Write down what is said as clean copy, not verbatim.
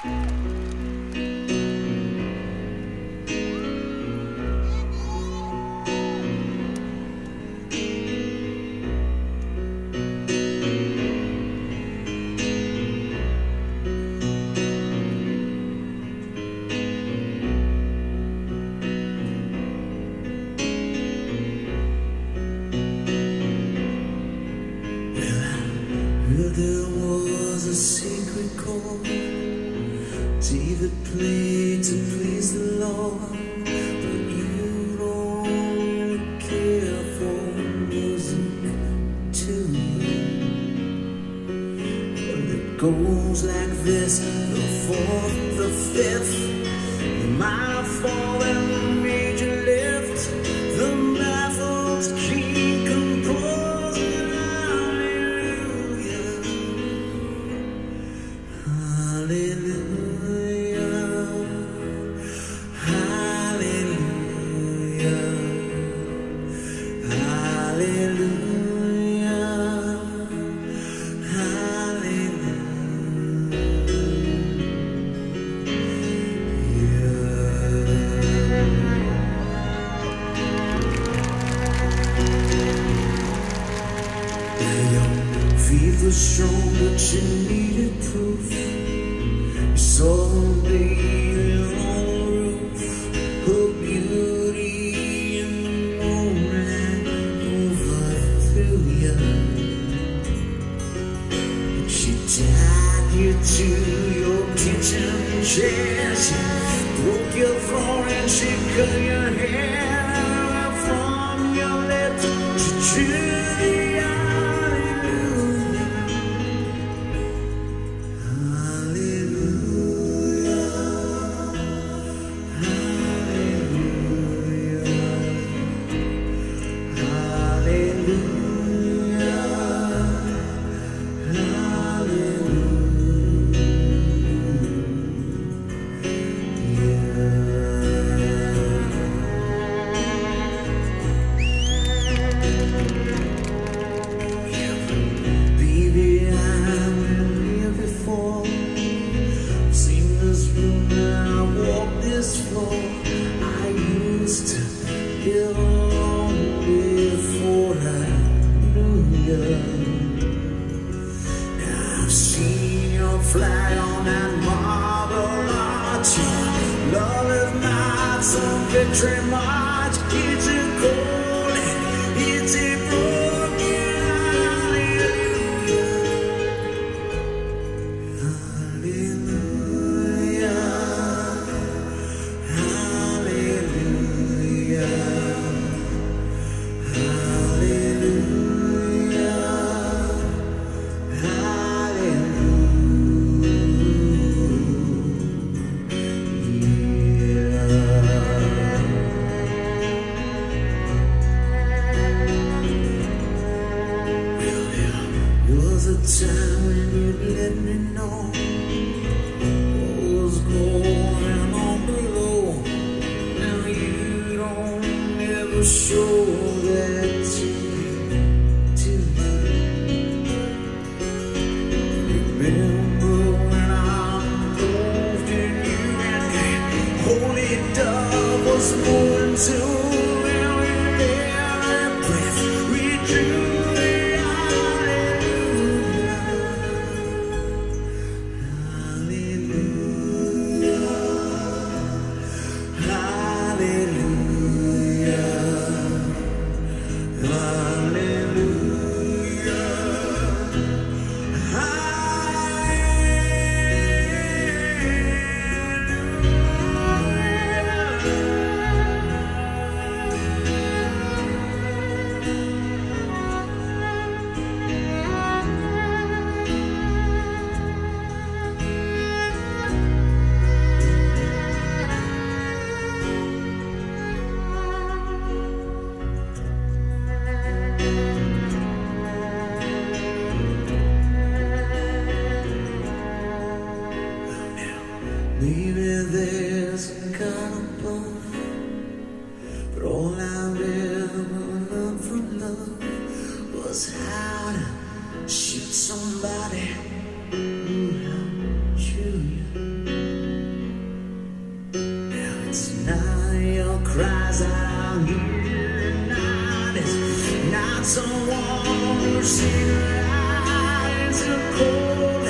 There was a secret chord David played to please the Lord, but you don't really care for music, do you? Well, it goes like this: the fourth, the fifth, the minor fall and the major lift, the baffled king composing faith was strong, but you needed proof. You saw her bathing on the roof, her beauty in the moonlight overthrew you. And she tied you to your kitchen chair. She broke your throat and she cut your hair. From your lips she drew the I've seen you fly on that marble arch. Love is not some victory march. It's a cold, it's a broken hallelujah, hallelujah, hallelujah, a time when you'd let me know what was going on below. Now you don't ever show that to me, do you? Remember when I moved in you and the holy dove was moving too. And with every breath we drew. Maybe there's a God above, but all I ever learned from love was how to shoot somebody who hurt you. cries out here tonight is not someone who's seen her eyes in a cold